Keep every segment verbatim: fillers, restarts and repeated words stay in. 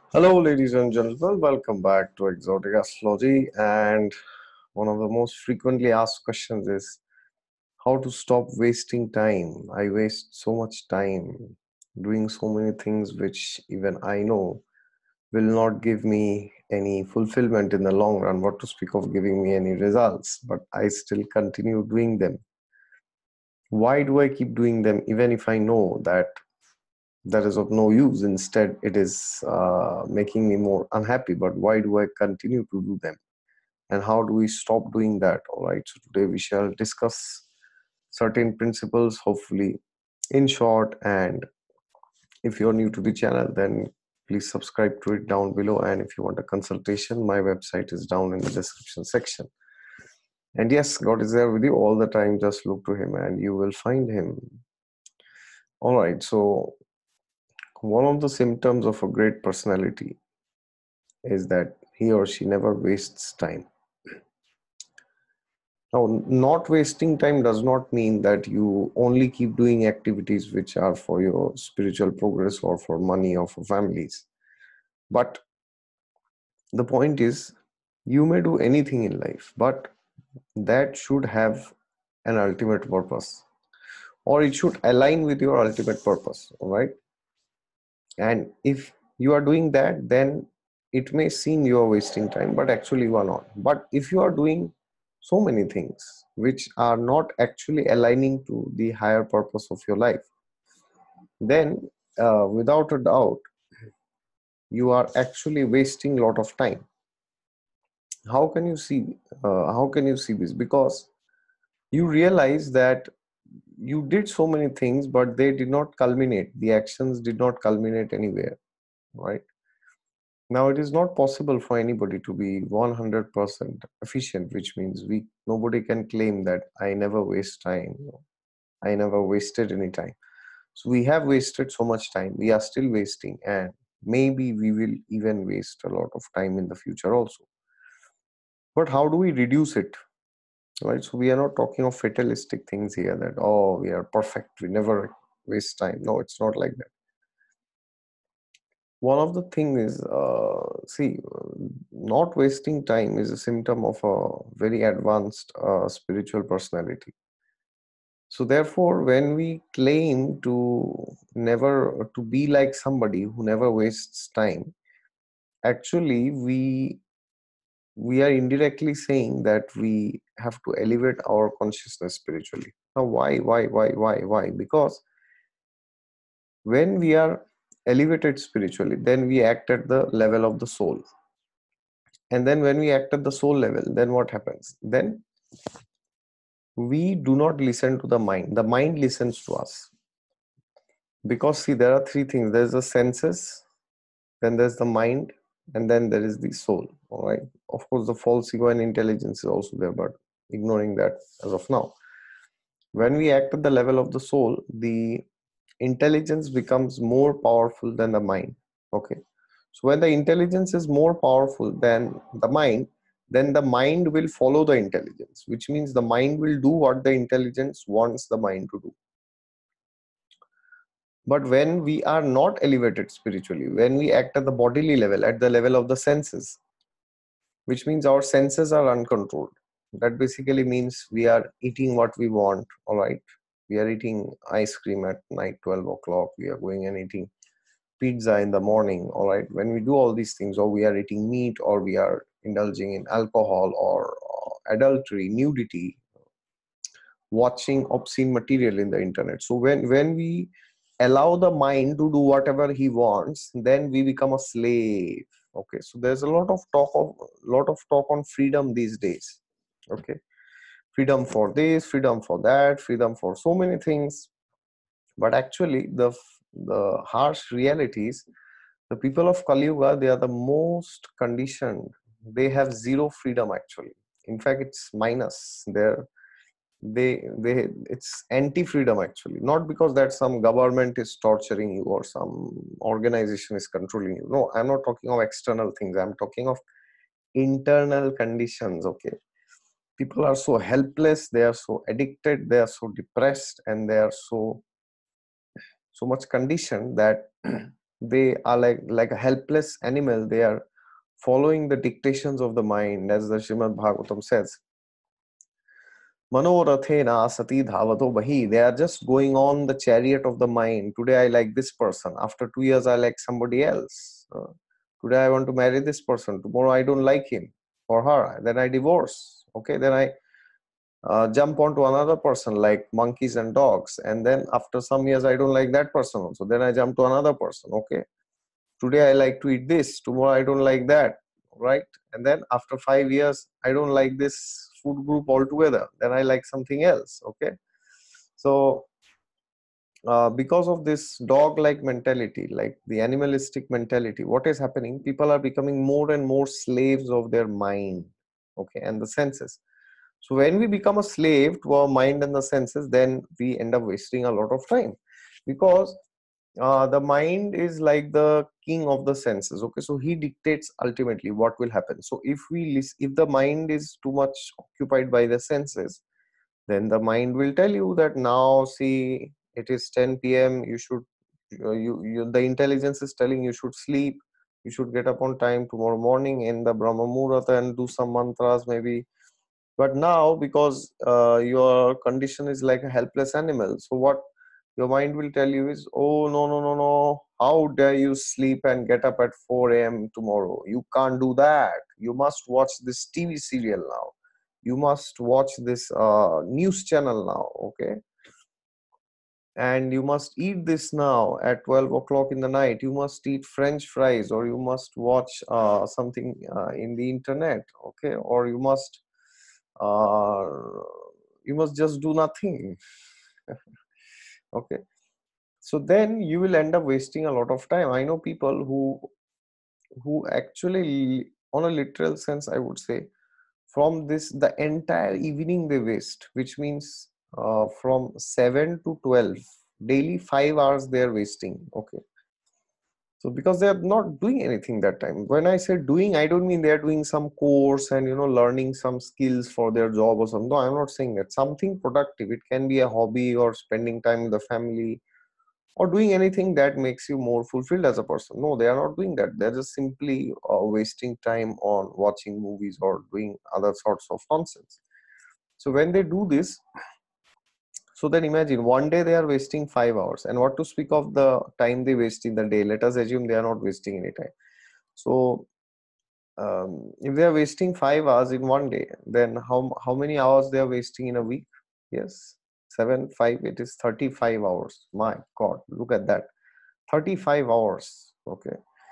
Hello, ladies and gentlemen. Welcome back to Exotic Astrology. And one of the most frequently asked questions is how to stop wasting time. I waste so much time doing so many things which even I know will not give me any fulfillment in the long run, what to speak of giving me any results, but I still continue doing them. Why do I keep doing them even if I know that that is of no use? Instead, it is uh, making me more unhappy. But why do I continue to do them? And how do we stop doing that? All right. So today we shall discuss certain principles, hopefully in short. And if you're new to the channel, then please subscribe to it down below. And if you want a consultation, my website is down in the description section. And yes, God is there with you all the time. Just look to Him and you will find Him. All right. So one of the symptoms of a great personality is that he or she never wastes time. Now, not wasting time does not mean that you only keep doing activities which are for your spiritual progress or for money or for families. But the point is, you may do anything in life, but that should have an ultimate purpose, or it should align with your ultimate purpose. All right. And if you are doing that, then it may seem you are wasting time, but actually you are not. But if you are doing so many things which are not actually aligning to the higher purpose of your life, then uh, without a doubt, you are actually wasting a lot of time. How can you see? Uh, how can you see this? Because you realize that you did so many things, but they did not culminate. The actions did not culminate anywhere, right? Now, it is not possible for anybody to be one hundred percent efficient, which means we nobody can claim that I never waste time. I never wasted any time. So we have wasted so much time. We are still wasting, and maybe we will even waste a lot of time in the future also. But how do we reduce it? Right? So we are not talking of fatalistic things here that, oh, we are perfect, we never waste time. No, it's not like that. One of the things is, uh, see, not wasting time is a symptom of a very advanced uh, spiritual personality. So therefore, when we claim to never to be like somebody who never wastes time, actually we we are indirectly saying that we have to elevate our consciousness spiritually. Now, why, why, why, why, why? Because when we are elevated spiritually, then we act at the level of the soul. And then when we act at the soul level, then what happens? Then we do not listen to the mind. The mind listens to us. Because see, there are three things. There's the senses, then there's the mind, and then there is the soul. All right. Of course, the false ego and intelligence is also there, but ignoring that as of now. When we act at the level of the soul, the intelligence becomes more powerful than the mind. Okay. So when the intelligence is more powerful than the mind, then the mind will follow the intelligence, which means the mind will do what the intelligence wants the mind to do. But when we are not elevated spiritually, when we act at the bodily level, at the level of the senses, which means our senses are uncontrolled. That basically means we are eating what we want, all right? We are eating ice cream at night, twelve o'clock. We are going and eating pizza in the morning, all right? When we do all these things, or we are eating meat, or we are indulging in alcohol or uh, adultery, nudity, watching obscene material in the internet. So when when we allow the mind to do whatever he wants, then we become a slave. Okay, so there's a lot of talk of lot of talk on freedom these days. Okay, freedom for this, freedom for that, freedom for so many things. But actually, the the harsh realities, the people of Kali Yuga, they are the most conditioned. They have zero freedom actually. In fact, it's minus. They're they they it's anti-freedom actually, not because that some government is torturing you or some organization is controlling you. No, I'm not talking of external things, I'm talking of internal conditions. Okay, people are so helpless, they are so addicted, they are so depressed, and they are so so much conditioned that They are like like a helpless animal. They are following the dictations of the mind, as the Srimad Bhagavatam says. Manorathena sati dhavato bahi. They are just going on the chariot of the mind. Today I like this person. After two years I like somebody else. Uh, today I want to marry this person. Tomorrow I don't like him or her. Then I divorce. Okay, then I uh, jump onto another person like monkeys and dogs. And then after some years I don't like that person also. Then I jump to another person. Okay, today I like to eat this. Tomorrow I don't like that. Right? And then after five years I don't like this food group altogether. Then I like something else. Okay, so uh, because of this dog like mentality, like the animalistic mentality, what is happening, people are becoming more and more slaves of their mind, okay, and the senses. So when we become a slave to our mind and the senses, then we end up wasting a lot of time, because uh, the mind is like the king of the senses. Okay, so he dictates ultimately what will happen. So if we lis- if the mind is too much occupied by the senses, then the mind will tell you that now see it is ten p.m, you should uh, you, you the intelligence is telling you should sleep, you should get up on time tomorrow morning in the Brahma Muhurta and do some mantras maybe. But now, because uh, your condition is like a helpless animal, so what your mind will tell you is, oh, no, no, no, no, how dare you sleep and get up at four a.m tomorrow? You can't do that. You must watch this TV serial now, you must watch this uh, news channel now. Okay, and you must eat this now at twelve o'clock in the night. You must eat french fries, or you must watch uh, something uh, in the internet. Okay, or you must uh, you must just do nothing. Okay, so then you will end up wasting a lot of time. I know people who who actually, on a literal sense, I would say, from this the entire evening they waste, which means uh, from seven to twelve daily, five hours they are wasting. Okay, so because they are not doing anything that time. When I say doing, I don't mean they are doing some course and, you know, learning some skills for their job or something. No, I'm not saying that. Something productive, it can be a hobby or spending time with the family or doing anything that makes you more fulfilled as a person. No, they are not doing that. They're just simply uh, wasting time on watching movies or doing other sorts of nonsense. So when they do this, so then imagine one day they are wasting five hours, and what to speak of the time they waste in the day. Let us assume they are not wasting any time. So um, if they are wasting five hours in one day, then how how many hours they are wasting in a week? Yes, seven, five. It is thirty-five hours. My God, look at that, thirty-five hours. Okay,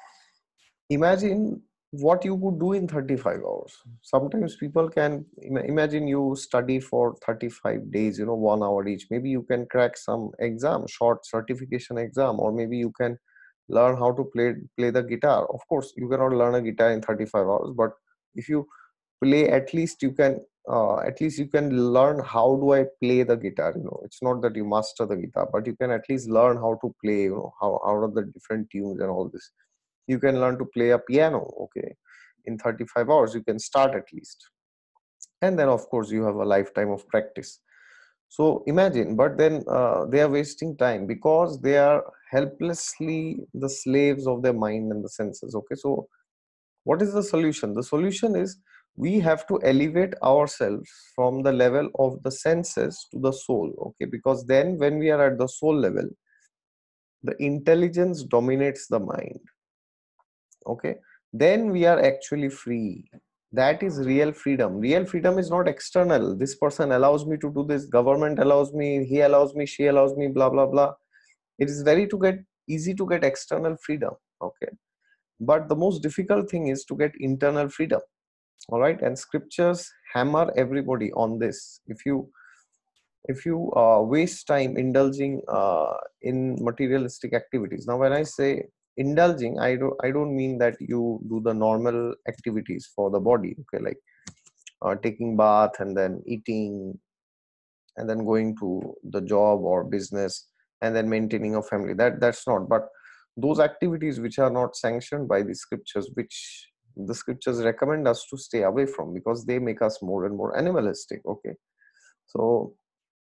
imagine what you could do in thirty-five hours. Sometimes people can ima- imagine you study for thirty-five days, you know, one hour each. Maybe you can crack some exam, short certification exam, or maybe you can learn how to play play the guitar. Of course you cannot learn a guitar in thirty-five hours, but if you play, at least you can uh, at least you can learn how do I play the guitar. You know, it's not that you master the guitar, but you can at least learn how to play, you know, how out of the different tunes and all this. You can learn to play a piano. Okay, in thirty-five hours you can start at least, and then of course you have a lifetime of practice. So imagine, but then uh, they are wasting time because they are helplessly the slaves of their mind and the senses. Okay, so what is the solution? The solution is we have to elevate ourselves from the level of the senses to the soul. Okay, because then when we are at the soul level, the intelligence dominates the mind. Okay, then we are actually free. That is real freedom. Real freedom is not external. This person allows me to do this, government allows me, he allows me, she allows me, blah blah blah. It is very to get easy to get external freedom. Okay, but the most difficult thing is to get internal freedom. All right, and scriptures hammer everybody on this. If you if you uh, waste time indulging uh, in materialistic activities. Now when I say indulging, i don't i don't mean that you do the normal activities for the body. Okay, like uh, taking bath and then eating and then going to the job or business and then maintaining a family. That that's not. But those activities which are not sanctioned by the scriptures, which the scriptures recommend us to stay away from, because they make us more and more animalistic. Okay, so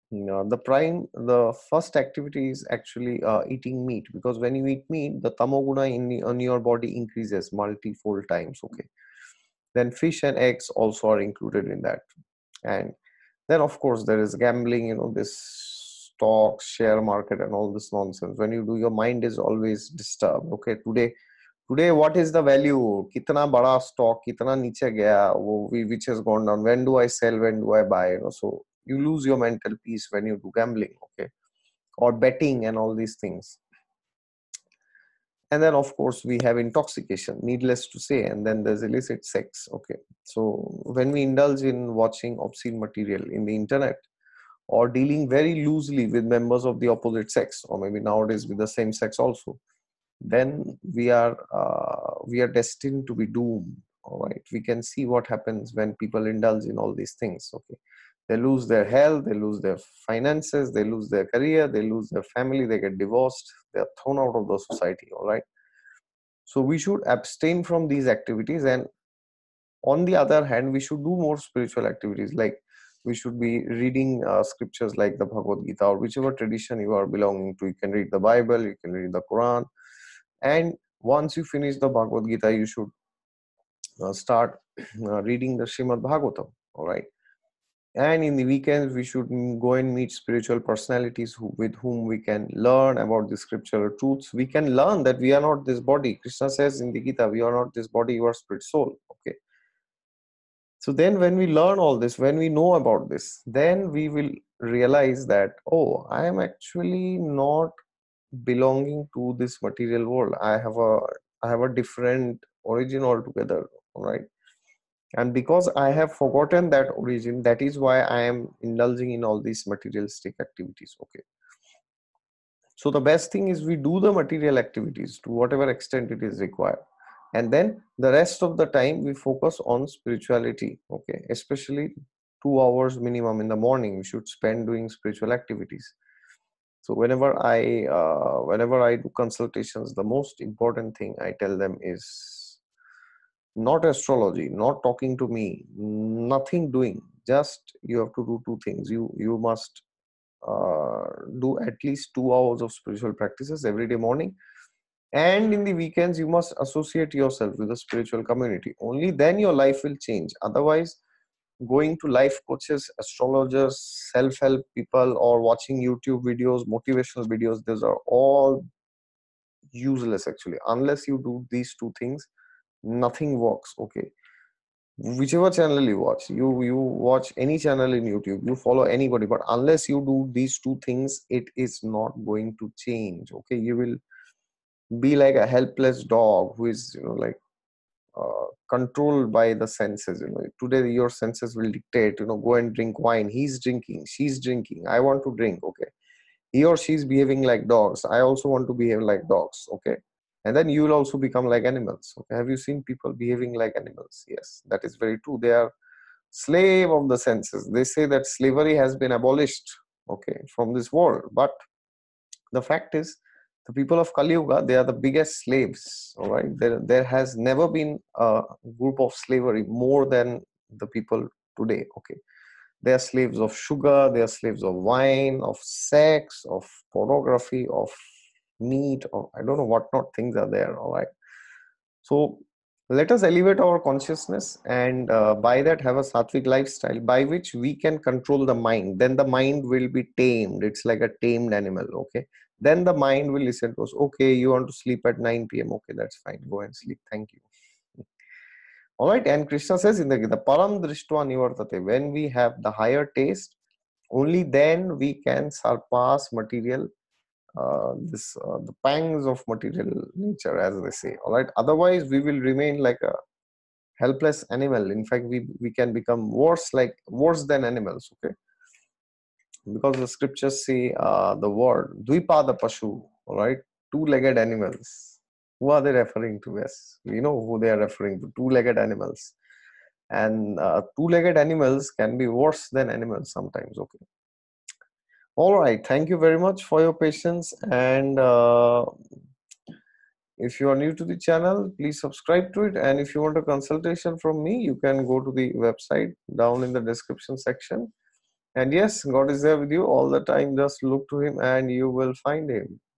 Uh, the prime, the first activity is actually uh, eating meat, because when you eat meat, the tamoguna in the, on your body increases multifold times. Okay, then fish and eggs also are included in that, and then of course there is gambling. You know, this stocks, share market, and all this nonsense. When you do, your mind is always disturbed. Okay, today today what is the value, kitna bada stock, kitna niche gaya, wo which has gone down, when do I sell, when do I buy, you know. So you lose your mental peace when you do gambling, okay, or betting and all these things. And then of course we have intoxication, needless to say, and then there's illicit sex. Okay, so when we indulge in watching obscene material in the internet, or dealing very loosely with members of the opposite sex, or maybe nowadays with the same sex also, then we are uh, we are destined to be doomed. All right, we can see what happens when people indulge in all these things. Okay, they lose their health, they lose their finances, they lose their career, they lose their family, they get divorced, they are thrown out of the society. All right, so we should abstain from these activities, and on the other hand, we should do more spiritual activities, like we should be reading uh, scriptures like the Bhagavad Gita, or whichever tradition you are belonging to. You can read the Bible, you can read the Quran, and once you finish the Bhagavad Gita, you should uh, start uh, reading the Srimad Bhagavatam. All right, and in the weekends we should mm, go and meet spiritual personalities who, with whom we can learn about the scriptural truths. We can learn that we are not this body. Krishna says in the Gita, we are not this body, you are spirit soul. Okay, so then when we learn all this, when we know about this, then we will realize that, oh, I am actually not belonging to this material world. I have a I have a different origin altogether. All right, and because I have forgotten that origin, that is why I am indulging in all these materialistic activities. Okay, so the best thing is we do the material activities to whatever extent it is required, and then the rest of the time we focus on spirituality. Okay, especially two hours minimum in the morning we should spend doing spiritual activities. So whenever I uh, whenever I do consultations, the most important thing I tell them is not astrology, not talking to me, nothing doing. Just you have to do two things. You you must uh, do at least two hours of spiritual practices every day morning, and in the weekends you must associate yourself with a spiritual community. Only then your life will change. Otherwise, going to life coaches, astrologers, self-help people, or watching YouTube videos, motivational videos, those are all useless actually. Unless you do these two things, nothing works. Okay, whichever channel you watch, you you watch any channel in YouTube, you follow anybody, but unless you do these two things, it is not going to change. Okay, you will be like a helpless dog who is, you know, like uh, controlled by the senses. You know, today your senses will dictate, you know, go and drink wine, he's drinking, she's drinking, I want to drink. Okay, he or she is behaving like dogs, I also want to behave like dogs. Okay, and then you will also become like animals. Okay, have you seen people behaving like animals? Yes, that is very true. They are slave of the senses. They say that slavery has been abolished, okay, from this world, but the fact is, the people of Kali Yuga, they are the biggest slaves. All right, there there has never been a group of slavery more than the people today. Okay, they are slaves of sugar, they are slaves of wine, of sex, of pornography, of meat, or I don't know what not things are there. All right, so let us elevate our consciousness, and uh, by that have a sattvic lifestyle by which we can control the mind. Then the mind will be tamed. It's like a tamed animal. Okay, then the mind will listen to us. Okay, you want to sleep at nine p m, okay, that's fine, go and sleep, thank you. All right, and Krishna says in the Gita, param drishtva nivartate, when we have the higher taste, only then we can surpass material, uh, this uh, the pangs of material nature, as they say. All right, otherwise we will remain like a helpless animal. In fact, we we can become worse, like worse than animals. Okay, because the scriptures say uh, the word dvipada pashu. All right, two-legged animals. Who are they referring to? Yes, we know who they are referring to. Two-legged animals, and uh, two-legged animals can be worse than animals sometimes. Okay. All right. Thank you very much for your patience, and uh, if you are new to the channel, please subscribe to it. And if you want a consultation from me, you can go to the website down in the description section, And yes, God is there with you all the time. Just look to Him and you will find Him.